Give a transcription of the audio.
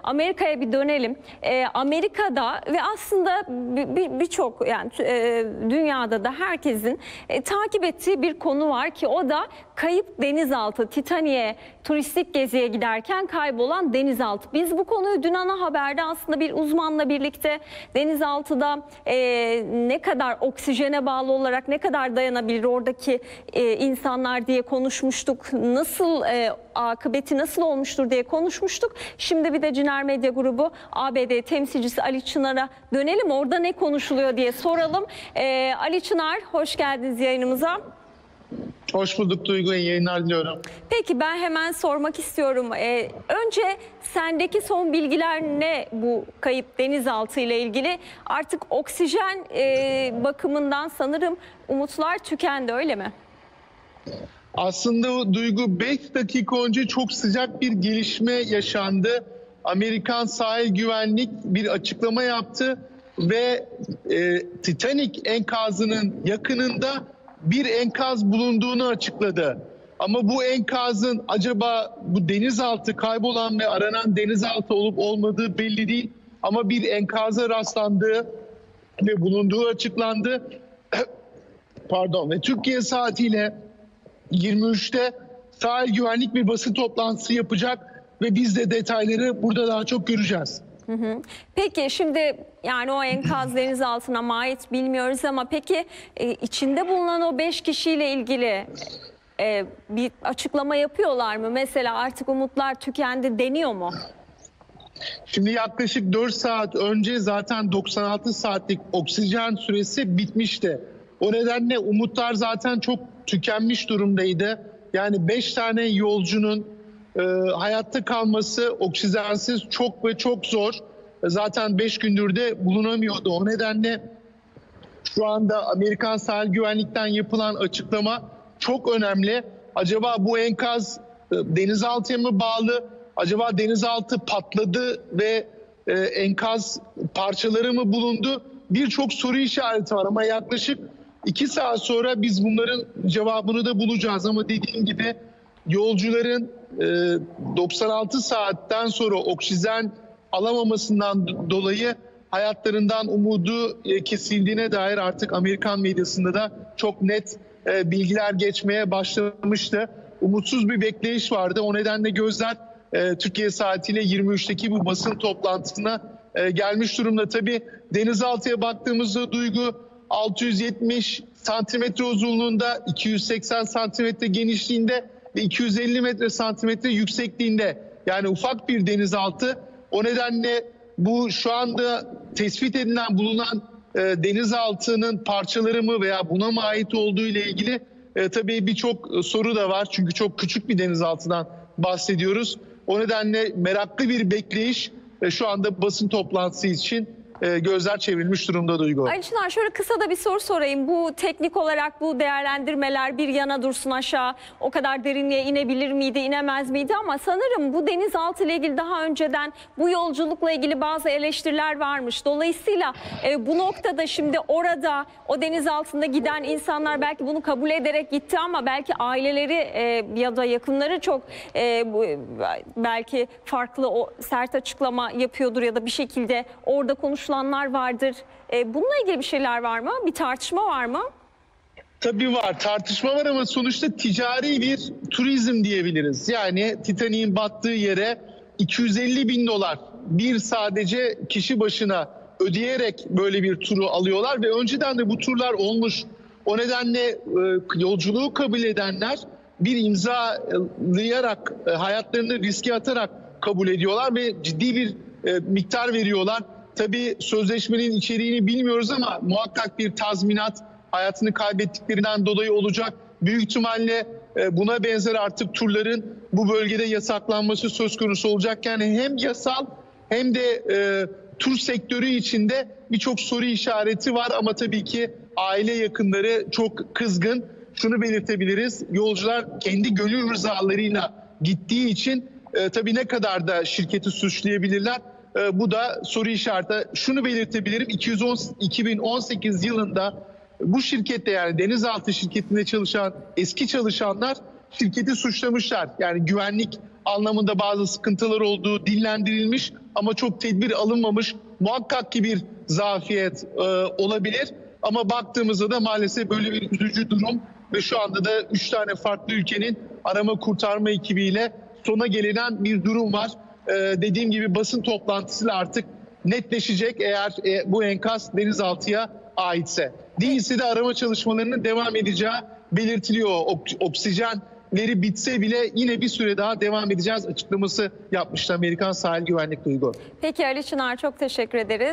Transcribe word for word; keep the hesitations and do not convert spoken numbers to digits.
Amerika'ya bir dönelim. E, Amerika'da ve aslında birçok bir, bir yani e, dünyada da herkesin e, takip ettiği bir konu var ki o da kayıp denizaltı. Titanik'e turistik geziye giderken kaybolan denizaltı. Biz bu konuyu dün ana haberde aslında bir uzmanla birlikte denizaltıda e, ne kadar oksijene bağlı olarak ne kadar dayanabilir oradaki e, insanlar diye konuşmuştuk. Nasıl e, akıbeti nasıl olmuştur diye konuşmuştuk. Şimdi bir de Ciner Medya Grubu A B D temsilcisi Ali Çınar'a dönelim. Orada ne konuşuluyor diye soralım. E, Ali Çınar, hoş geldiniz yayınımıza. Hoş bulduk Duygu, iyi yayınlar diliyorum. Peki ben hemen sormak istiyorum. Ee, önce sendeki son bilgiler ne bu kayıp denizaltı ile ilgili? Artık oksijen e, bakımından sanırım umutlar tükendi, öyle mi? Aslında Duygu, beş dakika önce çok sıcak bir gelişme yaşandı. Amerikan Sahil Güvenlik bir açıklama yaptı ve e, Titanic enkazının yakınında bir enkaz bulunduğunu açıkladı. Ama bu enkazın acaba bu denizaltı, kaybolan ve aranan denizaltı olup olmadığı belli değil. Ama bir enkaza rastlandığı ve bulunduğu açıklandı. Pardon. Ve Türkiye saatiyle yirmi üçte sahil güvenlik bir basın toplantısı yapacak ve biz de detayları burada daha çok göreceğiz. Hı hı. Peki şimdi yani o enkaz denizaltına mı ait bilmiyoruz ama peki e, içinde bulunan o beş kişiyle ilgili e, bir açıklama yapıyorlar mı? Mesela artık umutlar tükendi deniyor mu? Şimdi yaklaşık dört saat önce zaten doksan altı saatlik oksijen süresi bitmişti. O nedenle umutlar zaten çok tükenmiş durumdaydı. Yani beş tane yolcunun e, hayatta kalması oksijensiz çok ve çok zor. Zaten beş gündür de bulunamıyordu. O nedenle şu anda Amerikan Sahil Güvenlik'ten yapılan açıklama çok önemli. Acaba bu enkaz e, denizaltıya mı bağlı? Acaba denizaltı patladı ve e, enkaz parçaları mı bulundu? Birçok soru işareti var ama yaklaşık iki saat sonra biz bunların cevabını da bulacağız. Ama dediğim gibi yolcuların e, doksan altı saatten sonra oksijen alamamasından dolayı hayatlarından umudu e, kesildiğine dair artık Amerikan medyasında da çok net e, bilgiler geçmeye başlamıştı. Umutsuz bir bekleyiş vardı. O nedenle gözler e, Türkiye saatiyle yirmi üçteki bu basın toplantısına e, gelmiş durumda. Tabii denizaltıya baktığımızda Duygu altı yüz yetmiş santimetre uzunluğunda, iki yüz seksen santimetre genişliğinde ve iki yüz elli metre santimetre yüksekliğinde. Yani ufak bir denizaltı. O nedenle bu şu anda tespit edilen bulunan e, denizaltının parçaları mı veya buna mı ait olduğu ile ilgili e, tabii birçok soru da var. Çünkü çok küçük bir denizaltından bahsediyoruz. O nedenle meraklı bir bekleyiş e, şu anda basın toplantısı için gözler çevrilmiş durumda Duygu. Ali Çınar, şöyle kısa da bir soru sorayım. Bu teknik olarak bu değerlendirmeler bir yana dursun, aşağı o kadar derinliğe inebilir miydi, inemez miydi? Ama sanırım bu denizaltı ile ilgili daha önceden bu yolculukla ilgili bazı eleştiriler varmış. Dolayısıyla e, bu noktada şimdi orada o deniz altında giden insanlar belki bunu kabul ederek gitti ama belki aileleri e, ya da yakınları çok e, bu, belki farklı o sert açıklama yapıyordur ya da bir şekilde orada konuşulan vardır. E, bununla ilgili bir şeyler var mı? Bir tartışma var mı? Tabii var. Tartışma var ama sonuçta ticari bir turizm diyebiliriz. Yani Titanic'in battığı yere iki yüz elli bin dolar bir sadece kişi başına ödeyerek böyle bir turu alıyorlar ve önceden de bu turlar olmuş. O nedenle e, yolculuğu kabul edenler bir imzalayarak, e, hayatlarını riske atarak kabul ediyorlar ve ciddi bir e, miktar veriyorlar. Tabii sözleşmenin içeriğini bilmiyoruz ama muhakkak bir tazminat hayatını kaybettiklerinden dolayı olacak. Büyük ihtimalle buna benzer artık turların bu bölgede yasaklanması söz konusu olacak. Yani hem yasal hem de e, tur sektörü içinde birçok soru işareti var ama tabii ki aile yakınları çok kızgın. Şunu belirtebiliriz, yolcular kendi gönül rızalarıyla gittiği için e, tabii ne kadar da şirketi suçlayabilirler? Bu da soru işareti. Şunu belirtebilirim, iki bin on sekiz yılında bu şirkette, yani denizaltı şirketinde çalışan eski çalışanlar şirketi suçlamışlar. Yani güvenlik anlamında bazı sıkıntılar olduğu dillendirilmiş ama çok tedbir alınmamış. Muhakkak ki bir zafiyet e, olabilir ama baktığımızda da maalesef böyle bir üzücü durum ve şu anda da üç tane farklı ülkenin arama kurtarma ekibiyle sona gelinen bir durum var. E, dediğim gibi basın toplantısıyla artık netleşecek eğer e, bu enkaz denizaltıya aitse. Değilse de arama çalışmalarının devam edeceği belirtiliyor. Ok- oksijenleri bitse bile yine bir süre daha devam edeceğiz açıklaması yapmıştı Amerikan Sahil Güvenlik Duygu. Peki Ali Çınar, çok teşekkür ederiz.